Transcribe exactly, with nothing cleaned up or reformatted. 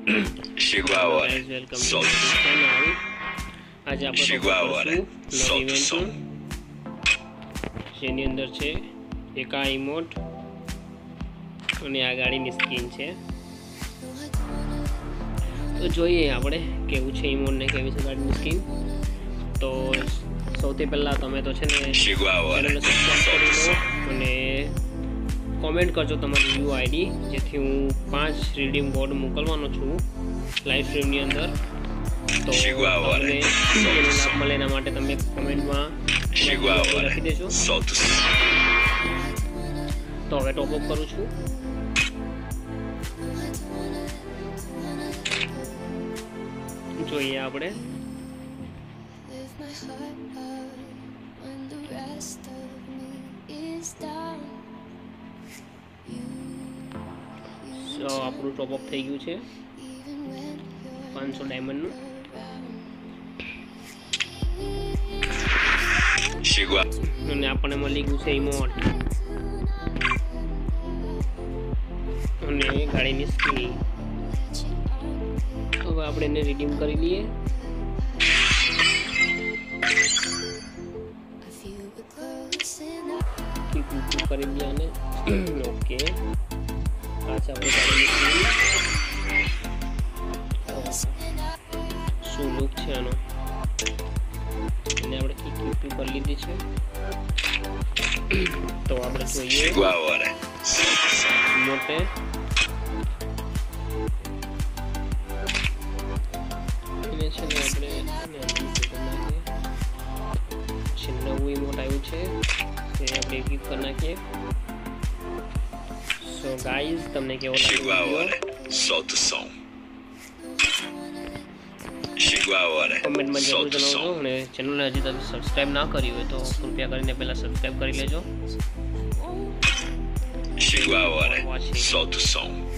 Chegou a hora. Solta o som. Chegou a hora. Solta o som. જેની અંદર છે એક આ ઇમોટ અને આ ગાડીની સ્કીન છે. તો જોઈએ આપણે કેવું છે ઇમોટ ને કેવી છે ગાડીની સ્કીન. તો સૌથી પહેલા તમે તો છે ને ચેનલને સબસ્ક્રાઇબ કરી લો અને કોમેન્ટ કરજો તમારી યુ આઈડી, જેથી હું પાંચ રીડીમ કોડ મોકલવાનો છું લાઈવ સ્ટ્રીમની અંદર. તો તમને એનો લાભ મળે એના માટે તમે કોમેન્ટમાં લખી દેજો. તો હવે ટોપ અપ કરું છું. જોઈએ આપણે તો આપણું ટોપ અપ થઈ ગયું છે પાંચસો ડાયમંડનું. અને આપણને મળી ગયું છે ઇમોટ અને ગાડીની સ્કીન. હવે આપણે એને રિડીમ કરી લઈએ. કરી લઈએ અને ઓકે પાછા આપણે ગાડીની સ્કીન. શું લુક છે આનો, એને આપણે કિક યુ કરી લીધી છે. તો આપણે જોઈએ મોટે એને છે ને આપણે નવું ઇમોટ આવ્યું છે એ આપણે કિક કરી નાખીએ. સો ગાઈઝ તમને કેવો લાગ્યો કોમેન્ટમાં જરૂર જણાવજો. અને ચેનલને હજી તમે સબસ્ક્રાઈબ ના કરી હોય તો કૃપયા કરીને પહેલા સબસ્ક્રાઈબ કરી લેજો. Chegou a hora, solta o som.